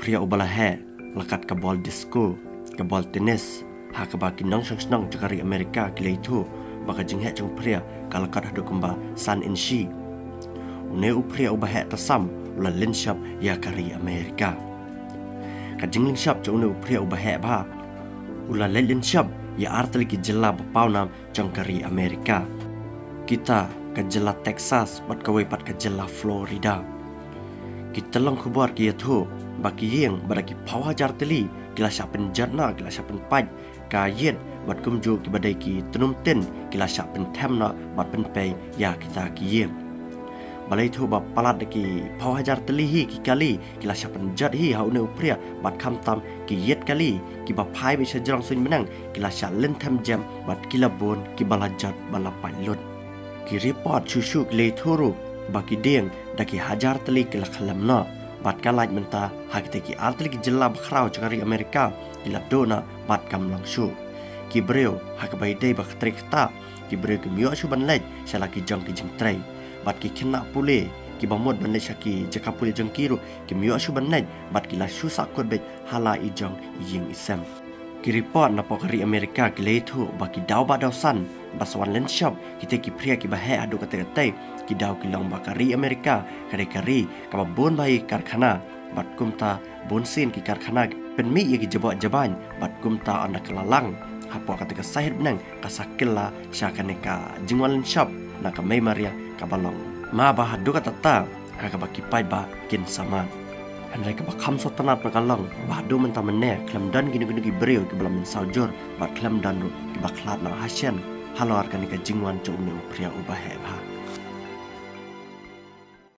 pria ubala he lakat ka bol disco ka bol tenis ha ka ba kinong sang cakari Amerika kile itu baka jing he chung pria ka lakat hadu kemba san in shi une u pria ubah he tasam ula linshap ya kari Amerika ka jing linshap chung une u pria ubah he ba ula linshap ya artli ki jela bapaunam chung kari Amerika kita ka jela Texas bat ka pat ka jela Florida kita lang kubar ki yathu baki yeng badaki pawa jarteli kila syapen jarna kila syapen paj kayet bat kumju ki badai ki tenum ten kila syapen temna bat penpei ya kita ki yeng balai thu ba palat ki pawa jarteli hi ki kali kila syapen jat hi haune upria bat khamtam ki yet kali ki ba phai be sejrang sun menang kila sya len tham jam bat kila bon ki balajat balapai lot ki report chuchu le thuru baki deng daki hajar teli kila khalamna bat kalaj menta hakite ki artli ki jella bakhrau cakari Amerika kila dona bat kam langshu ki breu hakabai dei bak trekta ki breu ki mio chu ban lej sala ki jang trai bat ki khna pule ki bamod ban lej shaki jaka pule jang kiru ki mio chu ban lej bat kila shu sakot be hala i jang ying isam ki report na pokari Amerika ki leithu baki daw ba daw san baswan len shop kita ki pria ki bahe adu kate ki daw ki long bakari Amerika kari ka bon bai karkhana bat kumta bonsin ki karkhana pen mi ye ki jaban bat kumta anak lalang hapo kate ka sahid nang kasakilla syakaneka jingwan len shop na ka mai maria ka balong ma ba adu kata ka baki pai ba kin sama Andai ka bakam so tanat na kalang bahdo menta mene klam dan gini ki breu ki belam saujor bat klam dan ki baklat na hasyan halor kan ka jingwan chung ne pria ubah he ba